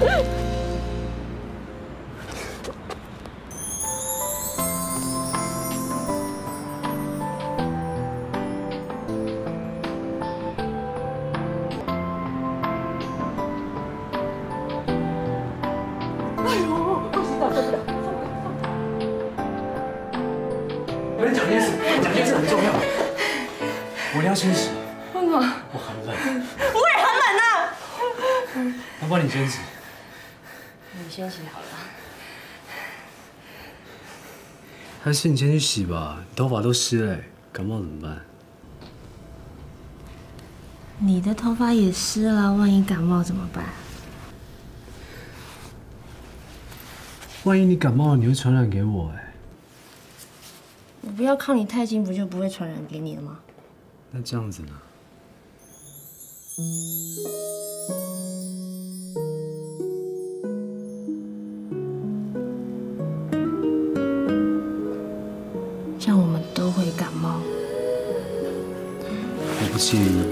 我跟你讲件事，很重要。我一定要先洗。 为什么？ 我很冷。 我也很冷啊。 要不然你先洗。 你先洗好了。 还是你先去洗吧，你头发都湿了，感冒怎么办？ 你的头发也湿了，万一感冒怎么办？ 万一你感冒了，你会传染给我哎。 我不要靠你太近，不就不会传染给你了吗？ 那这样子呢？ 这样我们都会感冒。 我不介意。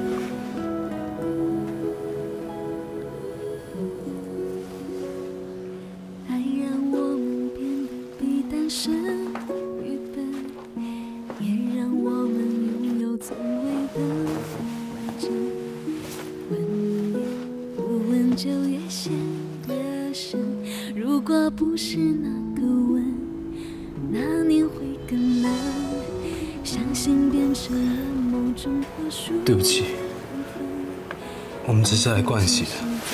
就越陷越深。如果不是那个吻，那年会更冷。相信变成了某种特殊。 对不起，我们只是来盥洗的。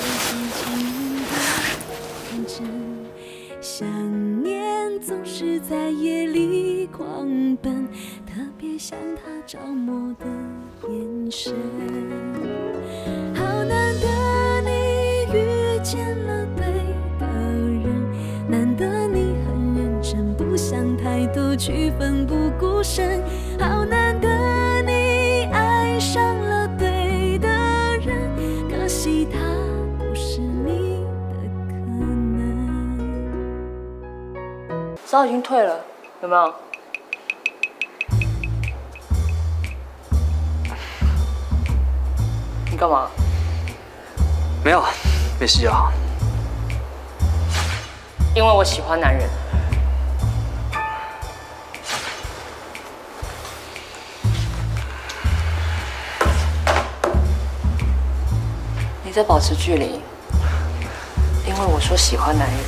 想念总是在夜里狂奔，特别像他着魔的眼神。好难得你遇见了对的人，难得你很认真，不想太多，去奋不顾身。好难得你爱上了对的人，可惜他不是你的可能。 烧已经退了，有没有？你干嘛？ 没有，没事就好。 因为我喜欢男人。你在保持距离，因为我说喜欢男人。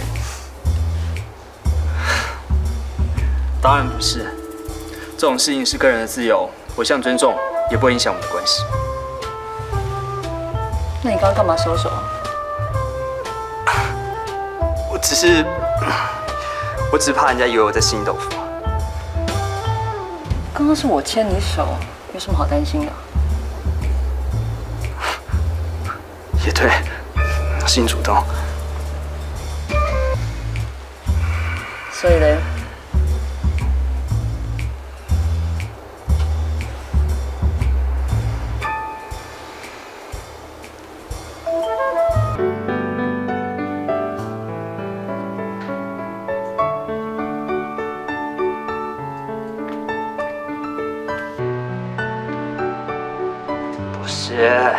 当然不是，这种事情是个人的自由，我向尊重，也不会影响我们的关系。 那你刚刚干嘛收手？ 我只是怕人家以为我在吃你豆腐。 刚刚是我牵你手，有什么好担心的？ 也对，是你主动。 所以嘞？ 不是。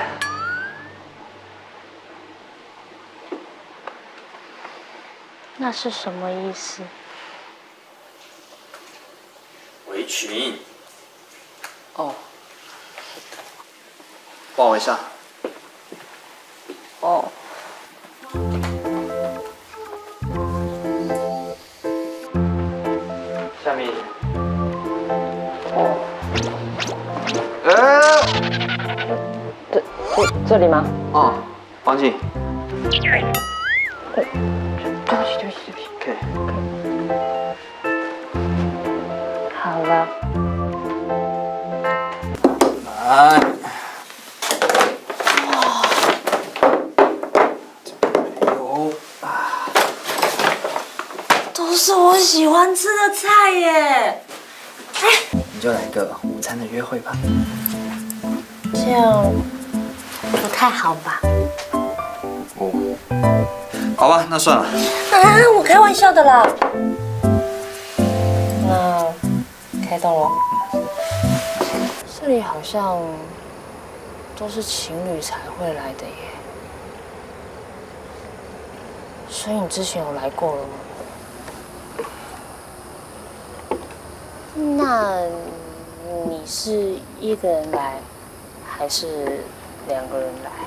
那是什么意思？ 围裙。 哦。 帮我一下。 哦。 下面一点。 哦。这里吗？ 哦，放进。 对不起。 可以。 好了。 来。 都是我喜欢吃的菜耶！ 我们就来个午餐的约会吧。 这样不太好吧？ 哦，好吧，那算了。 啊，我开玩笑的啦。那开动了。这里好像都是情侣才会来的耶。 所以你之前有来过了吗？那你是一个人来，还是2个人来？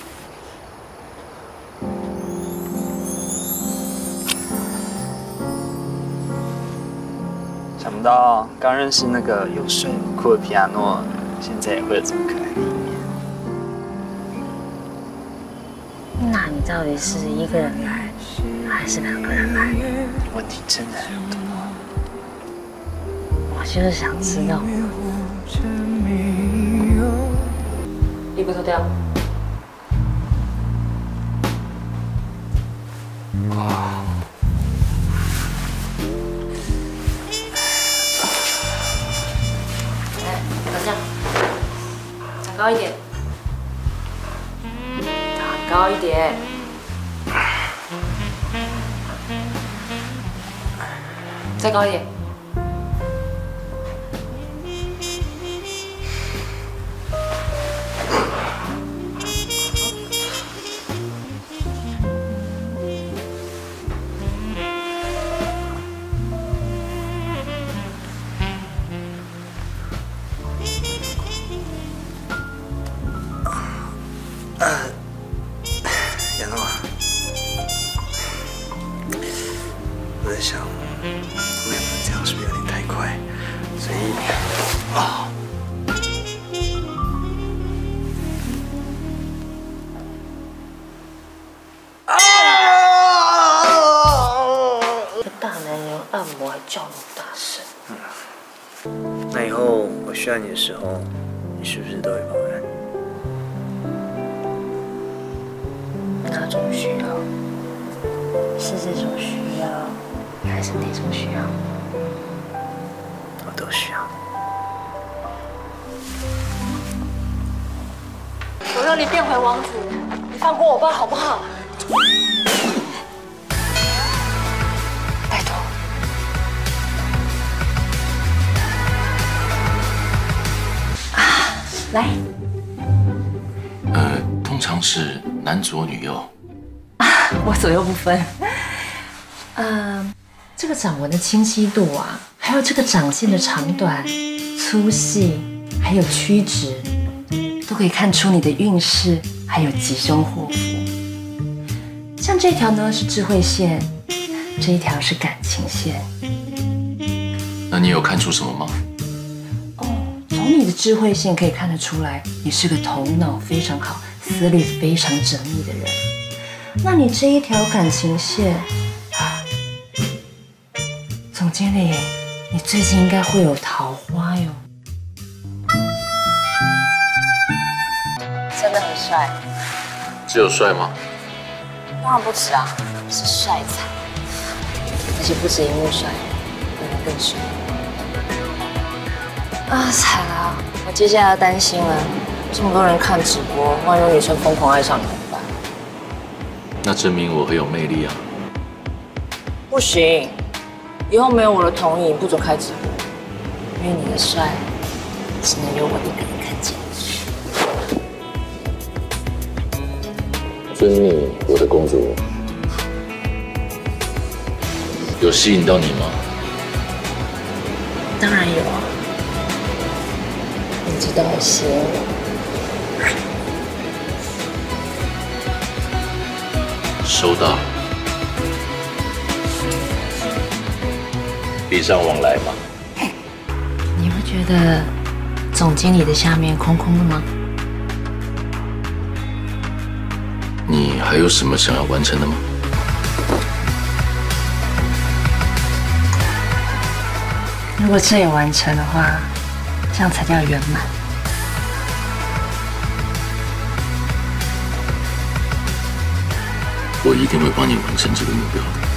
想不到刚认识那个有帅有酷的皮亚诺，现在也会有这么可爱的一面。 那你到底是一个人来，还是2个人来？ 问题真的很多。 我就是想知道。衣服脱掉。来，长这样，长高一点，长高一点。再高一点。 亚诺，我在想，我们2个这样是不是有点太快？所以， 一个大男人按摩还叫那么大声。 那以后我需要你的时候，你是不是都会跑来？ 哪种需要？是这种需要，还是那种需要？ 我都需要。 我让你变回王子，你放过我吧，好不好？拜托。来。 通常是男左女右。 我左右不分。这个掌纹的清晰度啊，还有这个掌线的长短、粗细，还有曲直，都可以看出你的运势，还有吉凶祸福。像这条呢是智慧线，这一条是感情线。 那你有看出什么吗？ 从你的智慧线可以看得出来，你是个头脑非常好、思虑非常缜密的人。那你这一条感情线啊，总经理，你最近应该会有桃花哟。真的很帅。 只有帅吗？ 当然不止啊，是帅惨，而且不止荧幕帅，本人更帅。惨了，我接下来要担心了，这么多人看直播，万一有女生疯狂爱上你怎么办？ 那证明我很有魅力啊！ 不行，以后没有我的同意，不准开直播，因为你的帅只能由我一个人看见。 遵你，我的公主。有吸引到你吗？ 当然有啊，你知道我吸引我。 收到。礼尚往来嘛。 你会觉得总经理的下面空空的吗？ 你还有什么想要完成的吗？ 如果这也完成的话，这样才叫圆满。 我一定会帮你完成这个目标的。